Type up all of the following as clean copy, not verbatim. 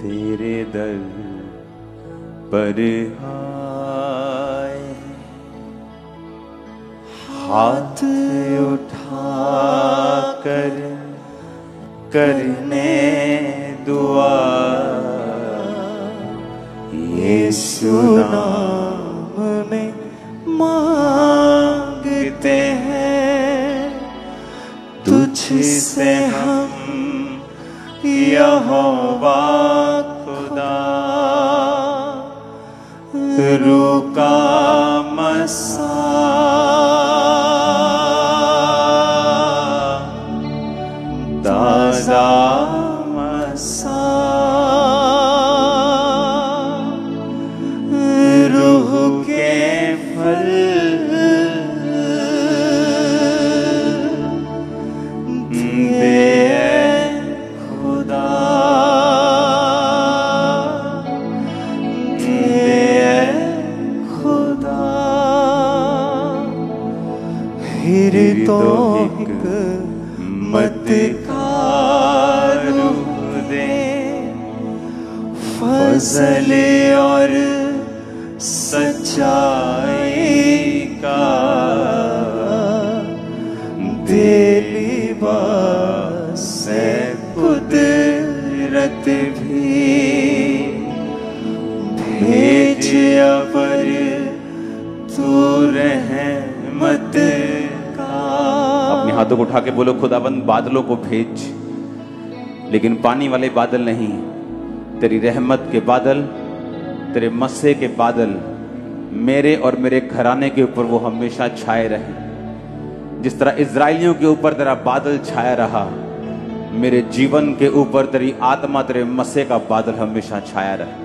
तेरे दर पर आए, हाथ उठा कर करने दुआ, यीशु नाम में मांगते हैं, तुझसे हम यहोवा खुदा, रूह का मसा, ताज़ा मसा, रूह के फल दे खुदा, दे खुदा। फिर तो मत फज़ल और सच्चाई का दे लिबास कुदरत भी, भेज अबर तू रहमत का। अपने हाथों को उठा के बोलो, खुदाबंद बादलों को भेज, लेकिन पानी वाले बादल नहीं, तेरी रहमत के बादल, तेरे मस्से के बादल मेरे और मेरे घराने के ऊपर वो हमेशा छाए रहे। जिस तरह इजराइलियों के ऊपर तेरा बादल छाया रहा, मेरे जीवन के ऊपर तेरी आत्मा, तेरे मस्से का बादल हमेशा छाया रहे।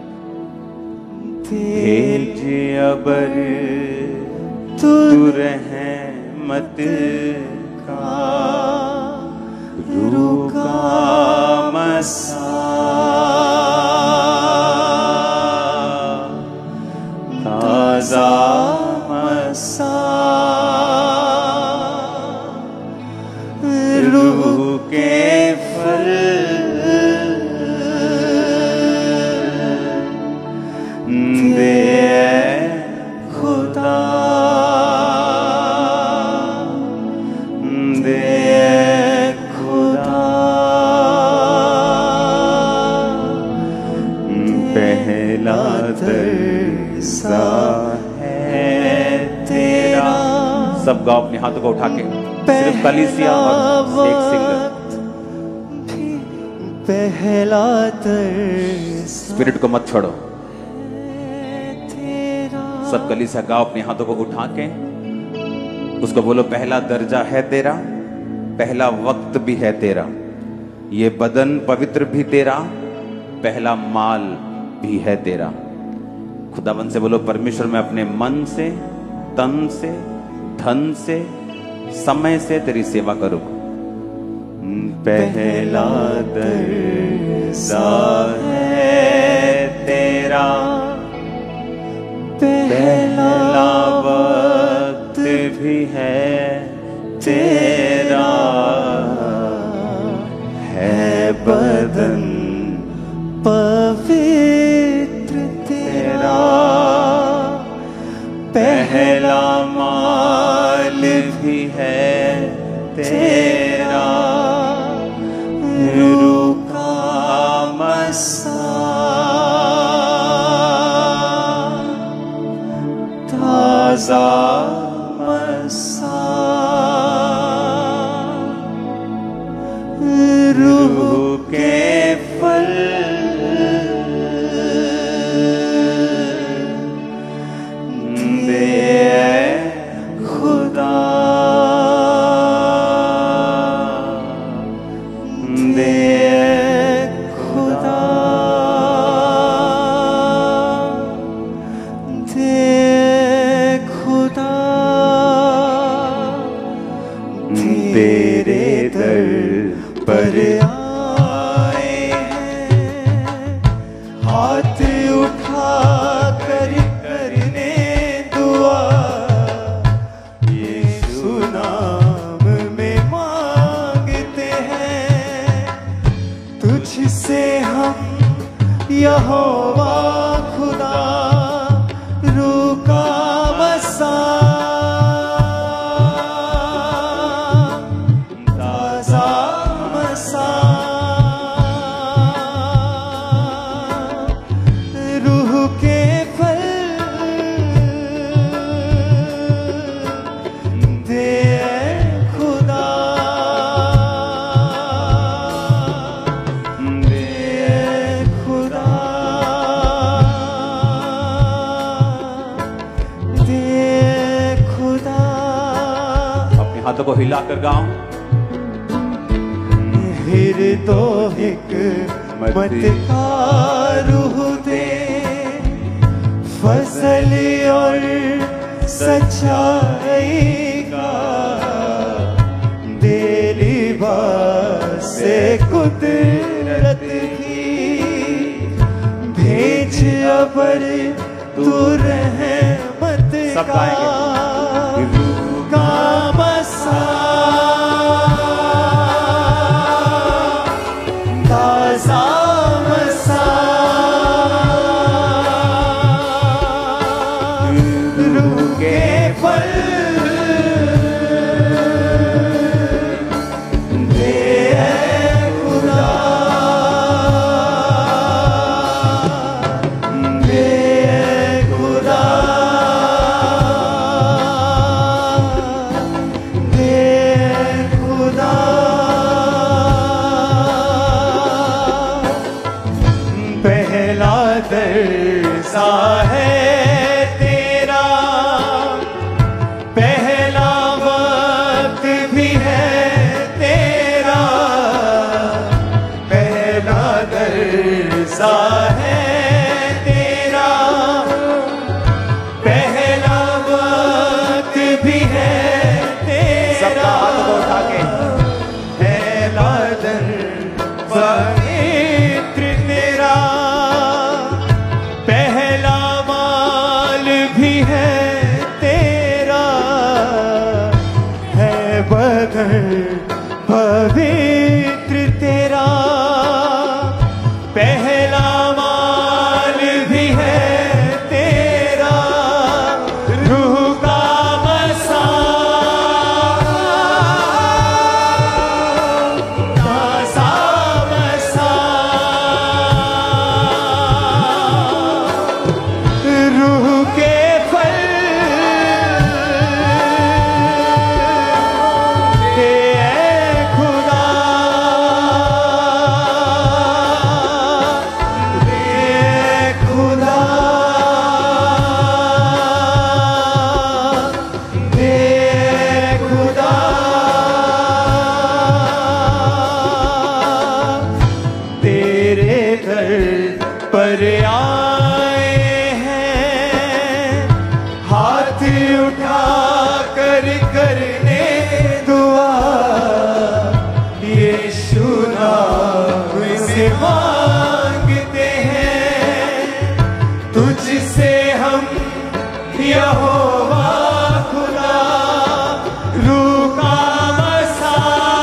भेज अबर तू रहमत का, रूह का मसा, ताज़ा मसा, रूह के फल दे खुदा, दे खुदा। पहला दरसा है तेरा। सब गाओ अपने हाथों को उठा के, सिर्फ कलीसिया और एक सिंगर। पहला दरसा, स्पिरिट को मत छोड़ो। सब कलीसिया गाओ अपने हाथों को उठा के, उसको बोलो, पहला दर्जा है तेरा, पहला वक्त भी है तेरा, ये बदन पवित्र भी तेरा, पहला माल भी है तेरा। खुदावन से बोलो, परमेश्वर मैं अपने मन से, तन से, धन से, समय से तेरी सेवा करूं। पहला दर्जा है तेरा, पहला वक्त भी है तेरा, है बदन पवित्र तेरा, पहला माल भी है तेरा, रूह का मसा, ताज़ा मसा, रूह के फल दे खुदा, दे खुदा, दे खुदा। तेरे दर पर आए हैं, हाथ उठा कर करने दुआ, यीशु नाम में मांगते हैं, तुझसे हम यहोवा खुदा रूह का मसा ताजा मसा रूह के फल दे खुदा हाथों को हिलाकर गाओ। फिर तो हिकमत का रूह दे फजल और सच्चाई का दे लिबास से कुदरत की भेज अबर तू रहमत सब का दरसा है तेरा पहला वक्त भी है तेरा पहला दरसा है तेरा पहला वक्त भी है तेरा सबका हाथ को उठा के पहला दरसा पवित्र तेरा पहला माल भी है तेरा रूह का मसा ताजा मसा रूह के पर आए हैं हाथ उठा कर करने दुआ यीशु नाम से मांगते हैं तुझसे हम यहोवा खुदा रूह का मसा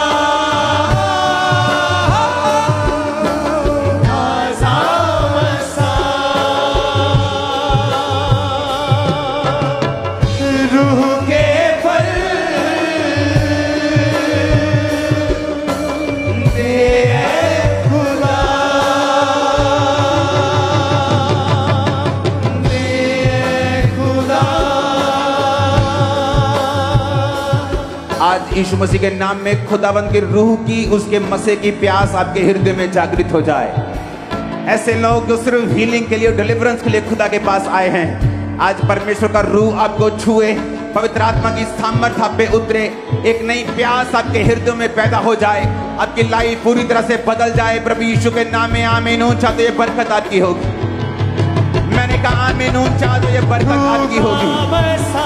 आज यीशु मसीह के नाम में खुदावंद की रूह की उसके मसे की प्यास आपके हृदय में जागृत हो जाए। ऐसे लोग जो सिर्फ हीलिंग के लिए, डिलीवरेंस के लिए खुदा के पास आए हैं, आज परमेश्वर का रूह आपको छुए, पवित्र आत्मा की सामर्थ आप पे उतरे, एक नई प्यास आपके हृदय में पैदा हो जाए, आपकी लाइफ पूरी तरह से बदल जाए। प्रभु यीशु के नाम में आमीन। ऊंचा तो ये बरकत आपकी होगी। मैंने कहा आमीन। ऊंचा तो ये बरकत आपकी होगी।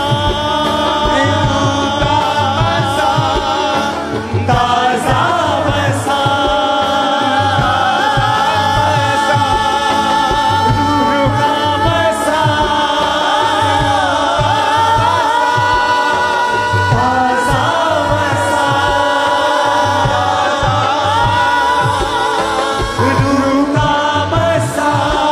ताजा मसा रूह का मसा ताजा मसा रूह का मसा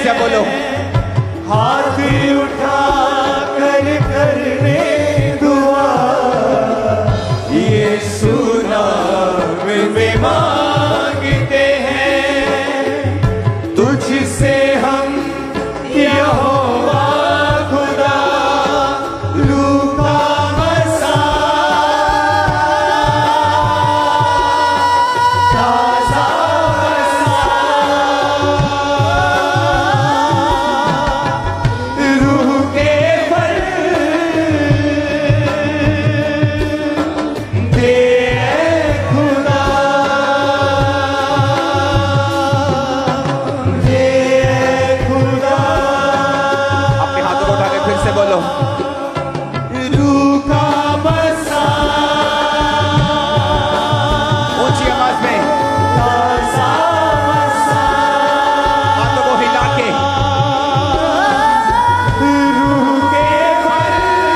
से बोलो, हाथ उठा कर करने दुआ, यीशु नाम में मांगते हैं, तुझसे हम यहोवा खुदा लूका मसा ताजा रूह के फल दे खुदा, दे खुदा। अपने हाथों को उठा के फिर से बोलो, रूह का बसा ऊंची आवाज में ताजा बसा, हाथों को हिला के रूह के फल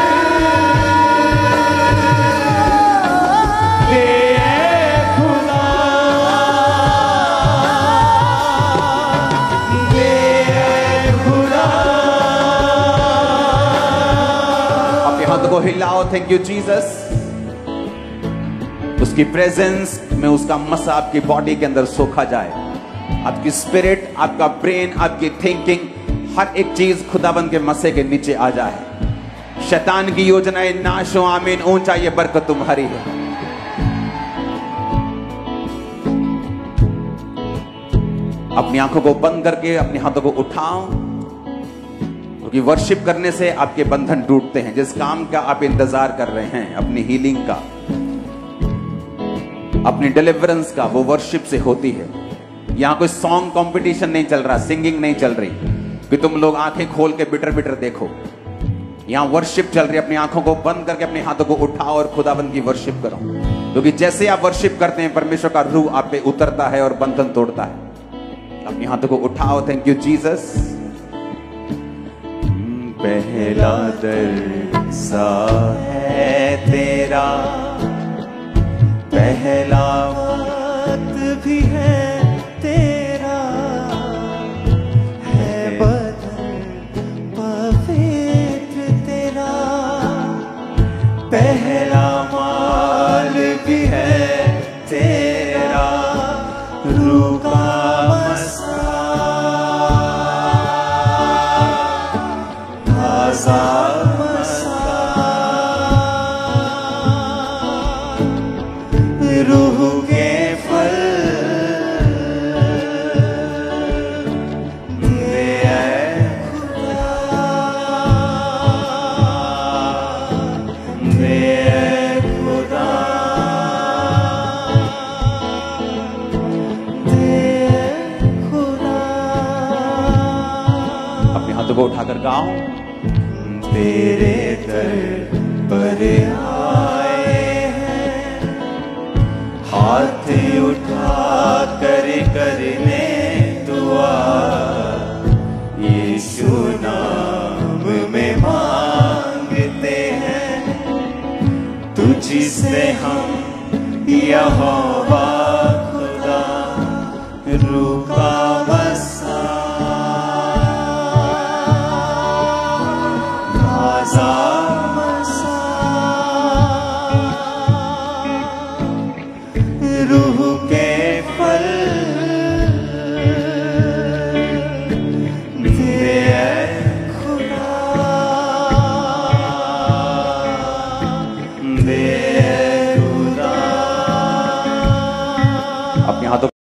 दे खुदा, दे खुदा। अपने हाथों को हिलाओ। Thank you Jesus. उसकी प्रेजेंस में उसका मसा आपकी बॉडी के अंदर सोखा जाए, आपकी स्पिरिट, आपका ब्रेन, आपकी थिंकिंग, हर एक चीज खुदाबंद के मसे के नीचे आ जाए। शैतान की योजनाएं नाश हो। आमीन। ऊंचा ये बरकत तुम्हारी है। अपनी आंखों को बंद करके अपने हाथों को उठाओ, क्योंकि वर्शिप करने से आपके बंधन टूटते हैं। जिस काम का आप इंतजार कर रहे हैं, अपनी हीलिंग का, अपनी डिलीवरेंस का, वो वर्शिप से होती है। यहां कोई सॉन्ग कंपटीशन नहीं चल रहा, सिंगिंग नहीं चल रही कि तुम लोग आंखें खोल के बिटर बिटर देखो। यहां वर्शिप चल रही है। अपनी आंखों को बंद करके अपने हाथों को उठाओ और खुदाबंद की वर्शिप करो, क्योंकि जैसे आप वर्शिप करते हैं परमेश्वर का रूह आप पे उतरता है और बंधन तोड़ता है। अपने हाथों को उठाओ। Thank you Jesus. पहला दरसा है तेरा, पहला बात भी है तेरा, है बदन पवित्र तेरा, पहला माल भी है तेरा, रूह का मसा ताजा मसा, रूह के फल दे खुदा, दे खुदा, दे खुदा। अपने हाथों को उठाकर गाओ। तेरे दर पर आए हैं, हाथ उठा कर करने दुआ, यीशु नाम में मांगते हैं, तुझसे हम यहोवा खुदा रूह का